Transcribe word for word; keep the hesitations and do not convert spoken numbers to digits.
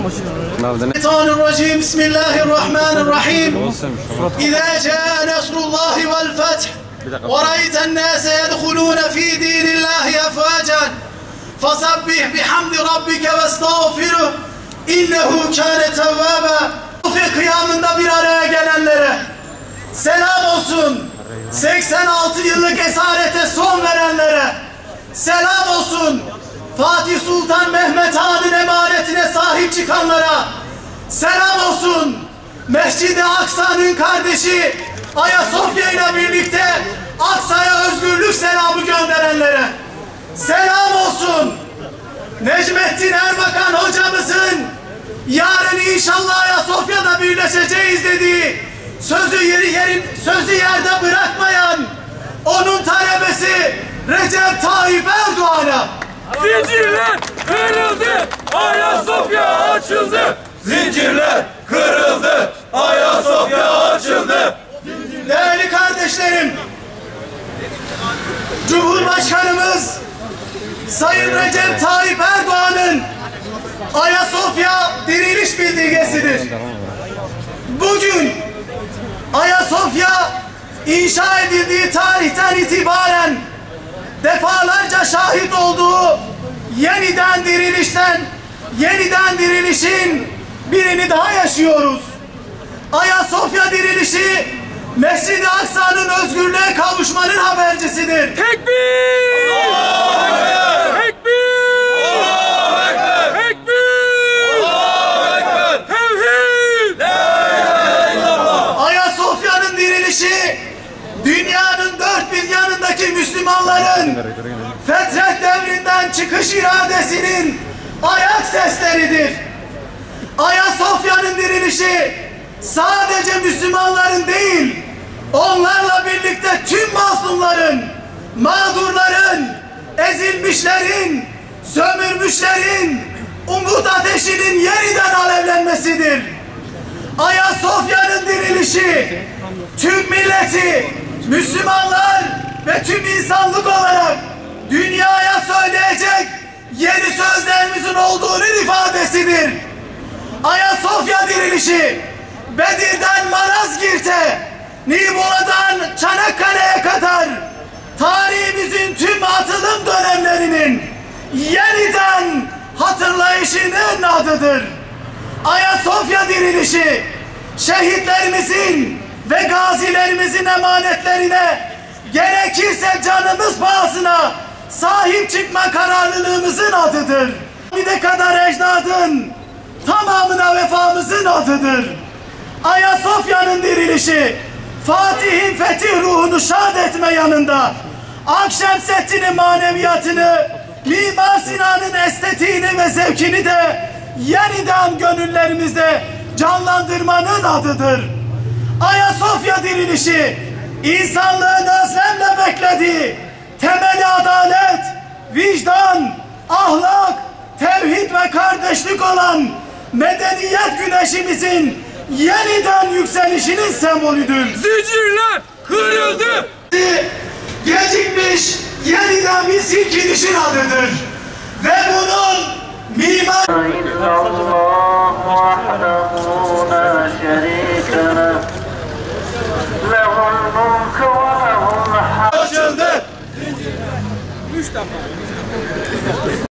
Bismillahirrahmanirrahim. Bismillahirrahmanirrahim. İzâ câe nesrullâhi vel feth ve ra'eyten nâse yedhulûne fî dînillâhi efvâcen fesabbih bihamdi rabbike ve estağfiruh innehu kâne tevvâbe. Sofi kıyamında bir araya gelenlere selam olsun. seksen altı yıllık esarete son verenlere selam olsun. Fatih Sultan Mehmet Han'ın emanetine sahip çıkanlara selam olsun. Mescid-i Aksa'nın kardeşi Ayasofya ile birlikte Aksa'ya özgürlük selamı gönderenlere selam olsun. Necmettin Erbakan hocamızın yarın inşallah Ayasofya'da birleşeceğiz dediği sözü yeri yerin sözü yerde bırakmayan onun talebesi Recep Tayyip Erdoğan'a zincirler kırıldı, Ayasofya açıldı. Zincirler kırıldı, Ayasofya açıldı. Değerli kardeşlerim, Cumhurbaşkanımız Sayın Recep Tayyip Erdoğan'ın Ayasofya diriliş bildirgesidir. Bugün Ayasofya inşa edildiği tarihten itibaren defalarca şahit olduğu yeniden dirilişten, yeniden dirilişin birini daha yaşıyoruz. Ayasofya dirilişi, Mescid-i Aksa'nın özgürlüğe kavuşmanın habercisidir. Tekbir! Allahu Ekber! Allahu Ekber! Tekbir! Allahu Ekber! Tevhid! La ilahe illallah! Ayasofya'nın dirilişi, dünyanın dört bir yanındaki Müslümanların fetret devrinden çıkış iradesinin ayak sesleridir. Ayasofya'nın dirilişi sadece Müslümanların değil, onlarla birlikte tüm mazlumların, mağdurların, ezilmişlerin, sömürmüşlerin umut ateşinin yeniden alevlenmesidir. Ayasofya'nın dirilişi tüm milleti, Müslümanlar ve tüm insanlık olarak dünyaya söyleyecek yeni sözlerimizin olduğunun ifadesidir. Ayasofya dirilişi Bedir'den Malazgirt'e, Nibolu'dan Çanakkale'ye kadar tarihimizin tüm atılım dönemlerinin yeniden hatırlayışının adıdır. Ayasofya dirilişi şehitlerimizin ve gazilerimizin emanetlerine gerekirse canımız pahasına sahip çıkma kararlılığımızın adıdır. Bir de kadar ecdadın tamamına vefamızın adıdır. Ayasofya'nın dirilişi Fatih'in fetih ruhunu şad etme yanında Akşemseddin'in maneviyatını, Mimar Sinan'ın estetiğini ve zevkini de yeniden gönüllerimizde canlandırmanın adıdır. Ayasofya dirilişi insanlığın özlemle beklediği temeli adalet, vicdan, ahlak, tevhid ve kardeşlik olan medeniyet güneşimizin yeniden yükselişinin sembolüdür. Zincirler kırıldı. Gecikmiş yeniden bir silkinişin adıdır. Ve bunun mimar... Açıldı. Üç defa.